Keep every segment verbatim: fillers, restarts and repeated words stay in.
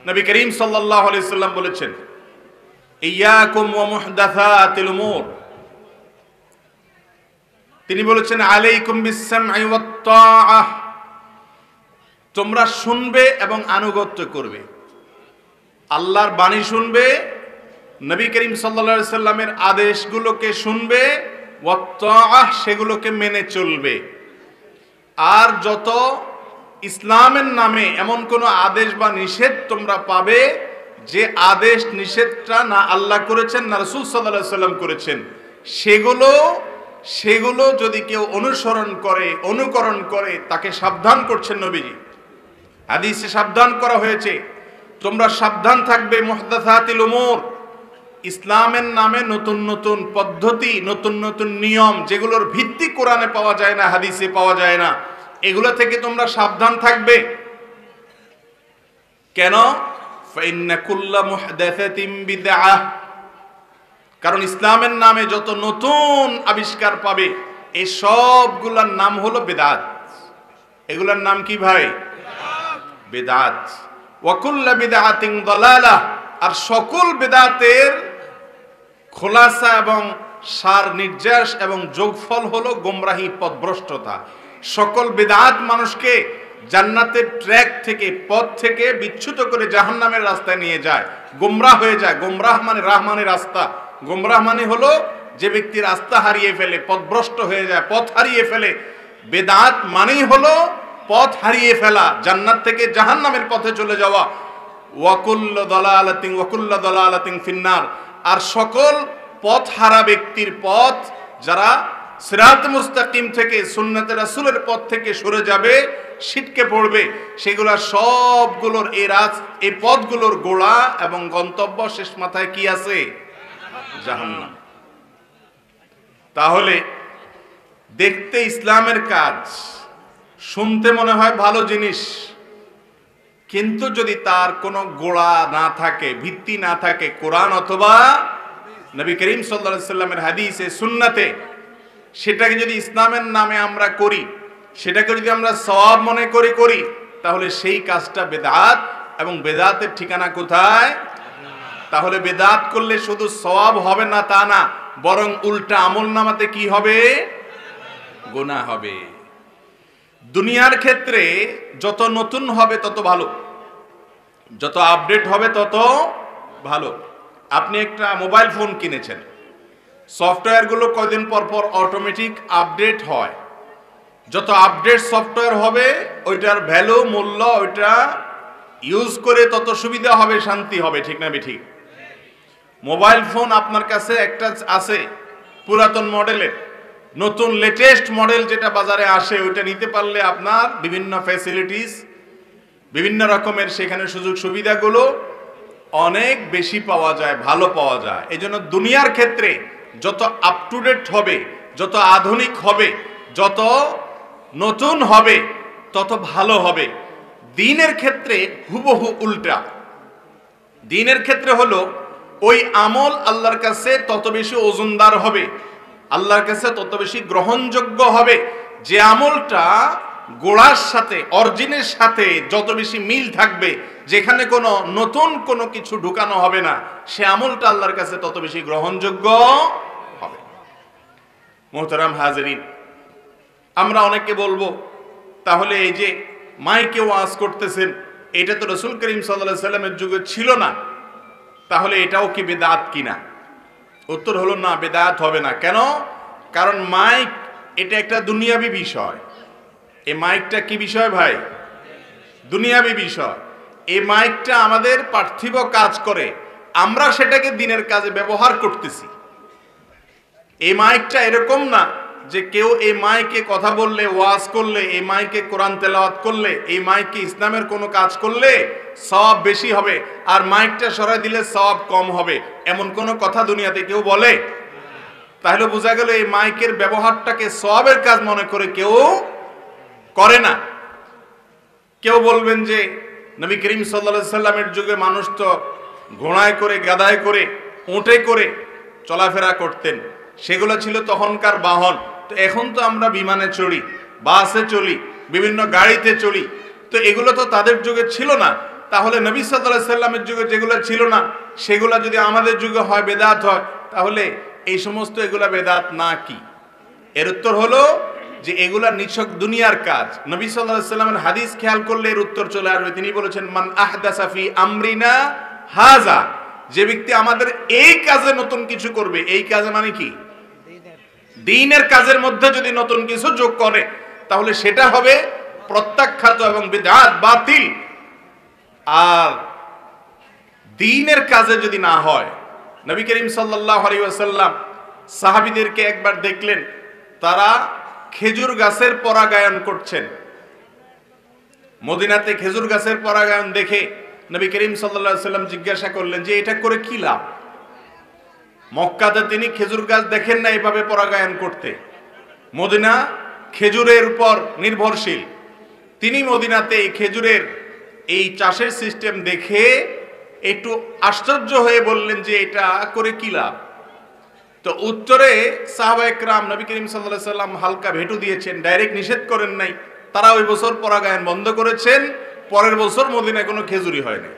নবী করিম সাল্লাল্লাহু আলাইহি সাল্লাম বলেছেন, ইয়াকুম ওয়া মুহদাসাতিল উমুর, তিনি বলেছেন আলাইকুম বিস-সামঈ ওয়াত-তাআহ, তোমরা শুনবে এবং আনুগত্য করবে। আল্লাহর বাণী শুনবে, নবী করিম সাল্লাল্লাহু আলাইহি সাল্লামের আদেশগুলোকে শুনবে, ওয়াত-তাআহ, সেগুলোকে মেনে চলবে। আর যত ইসলামের নামে এমন কোন আদেশ বা নিষেধ তোমরা পাবে যে আদেশ নিষেধটা না আল্লাহ করেছেন না রাসূল সাল্লাল্লাহু আলাইহি সাল্লাম করেছেন, সেগুলো সেগুলো যদি কেউ অনুসরণ করে, অনুকরণ করে, তাকে সাবধান করছেন নবীজি। হাদিসে সাবধান করা হয়েছে, তোমরা সাবধান থাকবে মুহদাসাতিল উমুর, ইসলামের নামে নতুন নতুন পদ্ধতি, নতুন নতুন নিয়ম, যেগুলোর ভিত্তি কোরআনে পাওয়া যায় না, হাদিসে পাওয়া যায় না, এগুলো থেকে তোমরা সাবধান থাকবে। কেন? ফাইন্না কুল্লা মুহদাসাতিন বিদআহ, কারণ ইসলামের নামে যত নতুন আবিষ্কার পাবে এই সবগুলোর নাম হলো বিদআত। এগুলোর নাম কি ভাই? বিদআত। ওয়া কুল্লা বিদআতিন দালালাহ, আর সকল বিদআতের খোলাসা এবং সার নির্যাস এবং যোগফল হলো গোমরাহি, পথভ্রষ্টতা। সকল বিদআত মানুষকে জান্নাতের ট্র্যাক থেকে, পথ থেকে বিচ্যুত করে জাহান্নামের রাস্তায় নিয়ে যায়, গোমরাহ হয়ে যায়। গোমরাহ মানে রাহমানের রাস্তা, গোমরাহ মানে হলো যে ব্যক্তি রাস্তা হারিয়ে ফেলে, পথভ্রষ্ট হয়ে যায়, পথ হারিয়ে ফেলে। বিদআত মানেই হলো পথ হারিয়ে ফেলা, জান্নাত থেকে জাহান্নামের পথে চলে যাওয়া। ওয়া কুল্লু দালালাতিন ওয়া কুল্লু দালালাতিন ফিন্নার, আর সকল পথ হারা ব্যক্তির পথ, যারা সিরাত মুস্তাকিম থেকে, সুন্নাতে রাসূলের পথ থেকে সরে যাবে, ছিটকে পড়বে, সেগুলা সবগুলোর এই রাজ এই পথগুলোর গোড়া এবং গন্তব্য শেষ মাথায় কি আছে? জাহান্নাম। তাহলে দেখতে ইসলামের কাজ, শুনতে মনে হয় ভালো জিনিস, কিন্তু যদি তার কোনো গোড়া না থাকে, ভিত্তি না থাকে কোরআন অথবা নবী করিম সাল্লাল্লাহু আলাইহি সাল্লামের হাদিসে, সুন্নাতে, সেটাকে যদি ইসলামের নামে আমরা করি, সেটাকে যদি আমরা সওয়াব মনে করি করি তাহলে সেই কাজটা বেদাত, এবং বেদাতের ঠিকানা কোথায়? তাহলে বেদাত করলে শুধু সওয়াব হবে না তা না, বরং উল্টা আমলনামাতে কি হবে? গুনাহ হবে। দুনিয়ার ক্ষেত্রে যত নতুন হবে তত ভালো, যত আপডেট হবে তত ভালো। আপনি একটা মোবাইল ফোন কিনেছেন, সফটওয়্যারগুলো কয়দিন পর পর অটোমেটিক আপডেট হয়। যত আপডেট সফটওয়্যার হবে ওইটার ভ্যালু, মূল্য, ওইটা ইউজ করে তত সুবিধা হবে, শান্তি হবে, ঠিক না ঠিক? মোবাইল ফোন আপনার কাছে একটা আছে পুরাতন মডেলের, নতুন লেটেস্ট মডেল যেটা বাজারে আসে, ওইটা নিতে পারলে আপনার বিভিন্ন ফ্যাসিলিটিস, বিভিন্ন রকমের সেখানে সুযোগ সুবিধাগুলো অনেক বেশি পাওয়া যায়, ভালো পাওয়া যায়। এই জন্য দুনিয়ার ক্ষেত্রে যত আপ টু ডেট হবে, যত আধুনিক হবে, যত নতুন হবে তত ভালো হবে। দ্বীনের ক্ষেত্রে হুবহু উল্টা। দ্বীনের ক্ষেত্রে হলো ওই আমল আল্লাহর কাছে তত বেশি ওজনদার হবে, আল্লাহর কাছে তত বেশি গ্রহণযোগ্য হবে, যে আমলটা গোড়ার সাথে, অরিজিনের সাথে যত বেশি মিল থাকবে, যেখানে কোনো নতুন কোনো কিছু ঢুকানো হবে না, সে আমলটা আল্লাহর কাছে তত বেশি গ্রহণযোগ্য হবে। মুহতারাম হাজিরিন, আমরা অনেকে বলবো, তাহলে এই যে মাইকে ওয়াজ করতেছেন, এটা তো রাসূল করিম সাল্লাল্লাহু আলাইহি সাল্লামের যুগে ছিল না, তাহলে এটাও কি বিদআত কিনা? উত্তর হলো না, বিদআত হবে না। কেন? কারণ মাইক এটা একটা দুনিয়াবী বিষয়। এই মাইকটা কি বিষয় ভাই? দুনিয়াবী বিষয়। এই মাইকটা আমাদের পার্থিব কাজ করে, আমরা সেটাকে দ্বীনের কাজে ব্যবহার করতেছি। এই মাইকটা এরকম না যে কেউ এই মাইকে কথা বললে, ওয়াজ করলে, এই মাইকে কোরআন তেলাওয়াত করলে, এই মাইকে ইসলামের কোনো কাজ করলে সওয়াব বেশি হবে, আর মাইকটা সরাই দিলে সওয়াব কম হবে, এমন কোনো কথা দুনিয়াতে কেউ বলে? তাহলে বোঝা গেল এই মাইকের ব্যবহারটাকে সওয়াবের কাজ মনে করে কেউ করে না। কেউ বলবেন যে নবী করিম সাল্লাল্লাহু আলাইহি সাল্লামের যুগে মানুষ তো ঘোড়ায় করে, গাধায় করে, উটে করে চলাফেরা করতেন, সেগুলো ছিল তখনকার বাহন। তো এখন তো আমরা বিমানে চড়ি, বাসে চলি, বিভিন্ন গাড়িতে চলি, তো এগুলো তো তাদের যুগে ছিল না। তাহলে নবী সাল্লাল্লাহু আলাইহি সাল্লামের যুগে যেগুলো ছিল না সেগুলো যদি আমাদের যুগে হয় বেদাত হয়, তাহলে এই সমস্ত এগুলা বেদাত না কি? এর উত্তর হলো যে এগুলা নিছক দুনিয়ার কাজ। নবী সাল্লাল্লাহু আলাইহি সাল্লামের হাদিস খেয়াল করলে এর উত্তর চলে আসবে। তিনি বলেছেন, মান আহদাসা ফি আমরিনা হাযা, যে ব্যক্তি আমাদের এই কাজে নতুন কিছু করবে, এই কাজে মানে কি? দ্বীনের কাজের মধ্যে যদি নতুন কিছু যোগ করে তাহলে সেটা হবে প্রত্যাখ্যাত এবং বিদআত, বাতিল। আর দ্বীনের কাজে যদি না হয়, নবী করিম সাল্লাল্লাহু আলাইহি ওয়াসাল্লাম সাহাবীদেরকে একবার দেখলেন তারা খেজুর গাছের পরাগায়ন করছেন। মদিনাতে খেজুর গাছের পরাগায়ন দেখে নবী করিম সাল্লাল্লাহু আলাইহি ওয়াসাল্লাম জিজ্ঞাসা করলেন যে এটা করে কি লাভ? মক্কাতে তিনি খেজুর গাছ দেখেন না এভাবে পরাগায়ন করতে, মদিনা খেজুরের উপর নির্ভরশীল। তিনি মদিনাতে এই খেজুরের এই চাষের সিস্টেম দেখে একটু আশ্চর্য হয়ে বললেন যে এটা করে কি লাভ? তো উত্তরে সাহাবায়ে কেরাম নবী করিম সাল্লাল্লাহু আলাইহি ওয়াসাল্লাম হালকা ভেটু দিয়েছেন, ডাইরেক্ট নিষেধ করেন নাই। তারা ওই বছর পরাগায়ন বন্ধ করেছেন, পরের বছর মদিনায় কোনো খেজুরি হয়নি।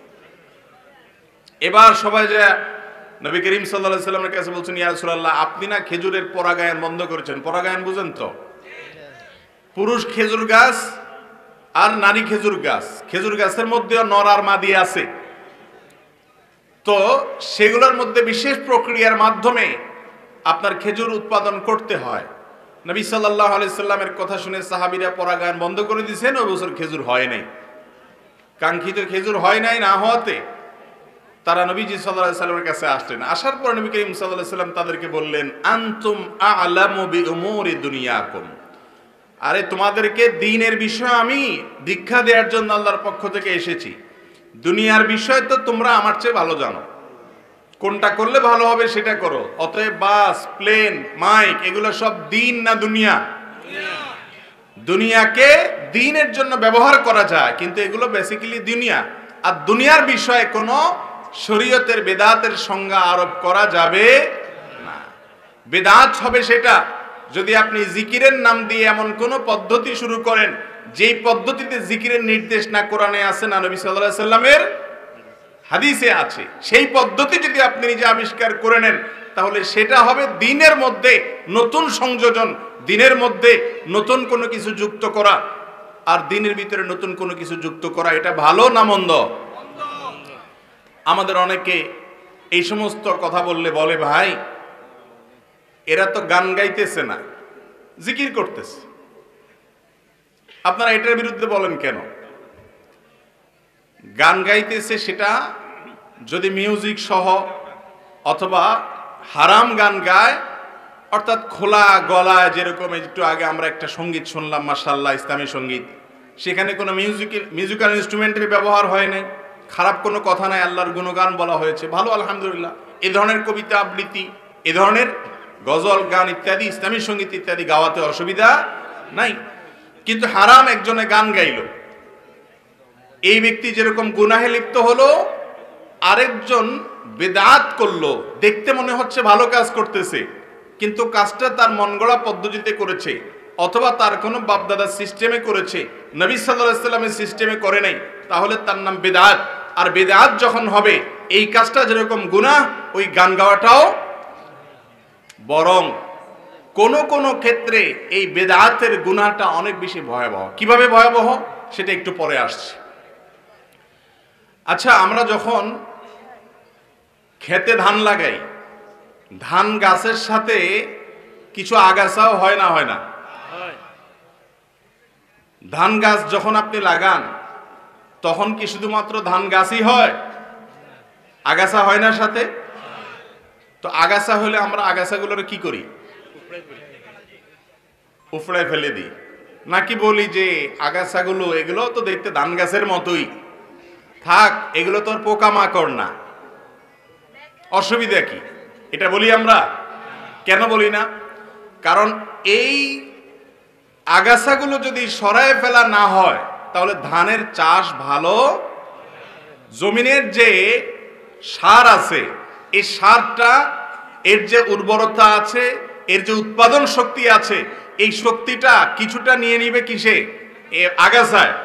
এবার সবাই যে নবী করিম সাল্লাল্লাহু আলাইহি ওয়াসাল্লামের কাছে বলছেন, ইয়া রাসূলুল্লাহ, আপনি না খেজুরের পরাগায়ন বন্ধ করেছেন। পরাগায়ন বুঝেন তো? পুরুষ খেজুর গাছ আর নারী খেজুর গাছ, খেজুর গাছের মধ্যে নর আর মাদি আছে, তো সেগুলোর মধ্যে বিশেষ প্রক্রিয়ার মাধ্যমে আপনার খেজুর উৎপাদন করতে হয়। নবী সাল্লাল্লাহু আলাইহি সাল্লামের কথা শুনে সাহাবীরা পরাগায়ন বন্ধ করে দিয়েছেন, ওই বছর খেজুর হয় নাই। কাঙ্ক্ষিত খেজুর হয় নাই, না হওয়াতে তারা নবীজি সাল্লাল্লাহু আলাইহি সাল্লামের কাছে আসলেন। আসার পর নবী করিম সাল্লাল্লাহু আলাইহি সাল্লাম তাদেরকে বললেন, আনতুম আ'লামু বিউমুরি দুনিয়াকুম, আরে তোমাদেরকে দ্বীনের বিষয় আমি দীক্ষা দেওয়ার জন্য আল্লাহর পক্ষ থেকে এসেছি। দুনিয়ার বিষয় তো তোমরা আমার চেয়ে ভালো জানো, কোনটা করলে ভালো হবে সেটা করো। অতএব বাস, প্লেন, মাইক এগুলো সব দ্বীন না দুনিয়া? দুনিয়াকে দ্বীনের জন্য ব্যবহার করা যায়, কিন্তু এগুলো বেসিক্যালি দুনিয়া। আর দুনিয়ার বিষয়ে কোনো শরীয়তের বেদাতের সংজ্ঞা আরোপ করা যাবে না। বেদাত হবে সেটা যদি আপনি জিকিরের নাম দিয়ে এমন কোন পদ্ধতি শুরু করেন যেই পদ্ধতিতে জিকিরের নির্দেশ না কোরআনে আছে না নবী সাল্লাল্লাহু আলাইহি সাল্লামের হাদিসে আছে, সেই পদ্ধতি যদি আপনি নিজে আবিষ্কার করে নেন তাহলে সেটা হবে দ্বীনের মধ্যে নতুন সংযোজন, দ্বীনের মধ্যে নতুন কোনো কিছু যুক্ত করা। আর দ্বীনের ভিতরে নতুন কোনো কিছু যুক্ত করা এটা ভালো না মন্দ? আমাদের অনেকে এই সমস্ত কথা বললে বলে, ভাই এরা তো গান গাইতেছে না, জিকির করতেছে, আপনারা এটার বিরুদ্ধে বলেন কেন? গান গাইতেছে সেটা যদি মিউজিক সহ অথবা হারাম গান গায়, অর্থাৎ খোলা গলায়, যেরকম একটু আগে আমরা একটা সঙ্গীত শুনলাম মাশাআল্লাহ ইসলামী সঙ্গীত, সেখানে কোনো মিউজিক্যাল মিউজিক্যাল ইনস্ট্রুমেন্টের ব্যবহার হয় নাই, খারাপ কোনো কথা নাই, আল্লাহর গুণগান বলা হয়েছে, ভালো আলহামদুলিল্লাহ। এ ধরনের কবিতা আবৃত্তি, এ ধরনের গজল গান ইত্যাদি ইসলামী সঙ্গীত ইত্যাদি গাওয়াতে অসুবিধা নাই। কিন্তু হারাম একজনে গান গাইল, এই ব্যক্তি যেরকম গুনাহে লিপ্ত হলো, আরেকজন বেদাত করলো, দেখতে মনে হচ্ছে ভালো কাজ করতেছে কিন্তু কাজটা তার মন গড়া পদ্ধতিতে করেছে, অথবা তার কোনো বাপদাদার সিস্টেমে করেছে, নবী সাল্লাল্লাহু আলাইহি সাল্লামের সিস্টেমে করে নাই, তাহলে তার নাম বেদাত। আর বেদাত যখন হবে, এই কাজটা যেরকম গুনাহ, ওই গান গাওয়াটাও, বরং কোন কোন ক্ষেত্রে এই বেদাতের গুনাহটা অনেক বেশি ভয়াবহ। কিভাবে ভয়াবহ সেটা একটু পরে আসছে। আচ্ছা, আমরা যখন খেতে ধান লাগাই, ধান গাছের সাথে কিছু আগাছাও হয় না? হয় না? ধান গাছ যখন আপনি লাগান তখন কি শুধুমাত্র ধান গাছই হয়, আগাছা হয় না সাথে? তো আগাছা হলে আমরা আগাছাগুলোর কি করি? উপড়ায় ফেলে দিই, নাকি বলি যে আগাছাগুলো এগুলো তো দেখতে ধান গাছের মতোই, থাক, এগুলো তো আর পোকামাকড় না, অসুবিধা কি? এটা বলি আমরা। কেন বলি না? কারণ এই আগাছাগুলো যদি সরায় ফেলা না হয় তাহলে ধানের চাষ ভালো, জমিনের যে সার আছে এই সারটা, এর যে উর্বরতা আছে, এর যে উৎপাদন শক্তি আছে, এই শক্তিটা কিছুটা নিয়ে নিবে কিসে? এ আগাছায়।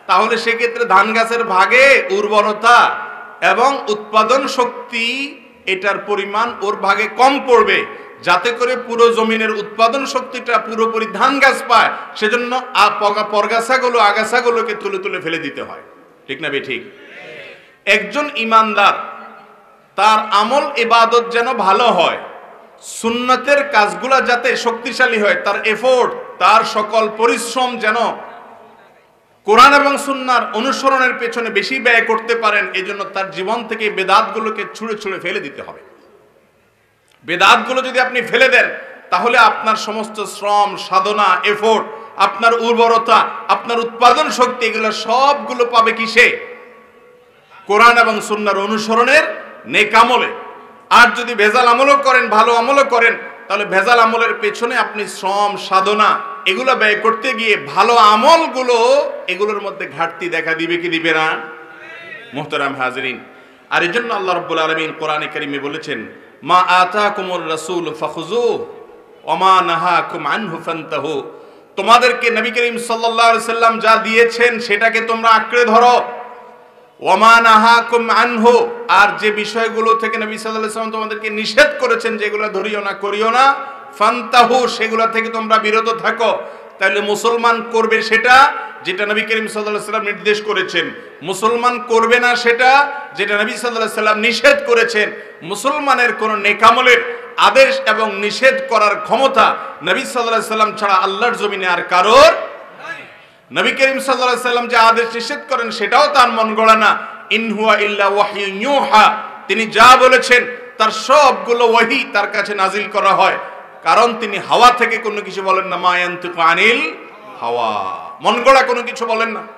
তাহলে সেক্ষেত্রে ধান গাছের ভাগে উর্বরতা এবং উৎপাদন শক্তি এটার পরিমাণ ওর ভাগে কম পড়বে, যাতে করে পুরো জমিনের উৎপাদন শক্তিটা পুরোপুরি ধান গাছ পায়। সেজন্য পরগাছাগুলো আগাছাগুলোকে তুলে তুলে ফেলে দিতে হয়। ঠিক না বে ঠিক? একজন ইমানদার তার আমল ইবাদত যেন ভালো হয়, সুন্নতের কাজগুলা যাতে শক্তিশালী হয়, তার এফোর্ট, তার সকল পরিশ্রম যেন কোরআন এবং সুন্নাহর অনুসরণের পেছনে বেশি ব্যয় করতে পারেন, এজন্য তার জীবন থেকে বেদাতগুলোকে ছুঁড়ে ছুঁড়ে ফেলে দিতে হবে। বেদাতগুলো যদি আপনি ফেলে দেন, তাহলে আপনার সমস্ত শ্রম, সাধনা, এফোর্ট, আপনার উর্বরতা, আপনার উৎপাদন শক্তি, এগুলো সবগুলো পাবে কিসে? কোরআন এবং সুন্নাহর অনুসরণের নেক আমলে। আর যদি ভেজাল আমলও করেন, ভালো আমলও করেন, তাহলে ভেজাল আমলের পেছনে আপনি শ্রম, সাধনা এগুলো ব্যয় করতে গিয়ে ভালো আমলগুলো এগুলোর মধ্যে ঘাটতি দেখা দিবে কি দিবে না? মুহতারাম হাজিরিন, আর এই জন্য আল্লাহ রাব্বুল আলামিন কোরআনে কারিমে বলেছেন, মা আতাকুমুর রাসূল ফাখুযুহু ওয়া মা নাহাকুম আনহু ফান্তাহু। তোমাদেরকে নবী করিম সাল্লাল্লাহু আলাইহি সাল্লাম যা দিয়েছেন সেটাকে তোমরা আঁকড়ে ধরো। ওয়া মা নাহাকুম আনহু, আর যে বিষয়গুলো থেকে নবী সাল্লাল্লাহু আলাইহি সাল্লাম তোমাদেরকে নিষেধ করেছেন যেগুলো ধরিও না, করিও না, ফান্তাহু, সেগুলো থেকে তোমরা বিরত থাকো। তাহলে মুসলমান করবে সেটা যেটা নবী করিম সাল্লাল্লাহু আলাইহি সাল্লাম নির্দেশ করেছেন, মুসলমান করবে না সেটা যেটা নবী সাল্লাল্লাহু আলাইহি সাল্লাম নিষেধ করেছেন। মুসলমানের কোন নেকামলের আদেশ এবং নিষেধ করার ক্ষমতা নবী সাল্লাল্লাহু আলাইহি সাল্লাম ছাড়া আল্লাহর জমিনে আর কারোর নাই। নবী করিম সাল্লাল্লাহু আলাইহি সাল্লাম যে আদেশ নিষেধ করেন সেটাও তার মন গড়া না। ইন হুয়া ইল্লা ওয়াহয়ুন ইউহা, তিনি যা বলেছেন তার সবগুলো ওহী তার কাছে নাজিল করা হয়, কারণ তিনি হাওয়া থেকে কোনো কিছু বলেন না। মা ইয়ানতিকু আনিল হাওয়া, মন গড়া কোনো কিছু বলেন না।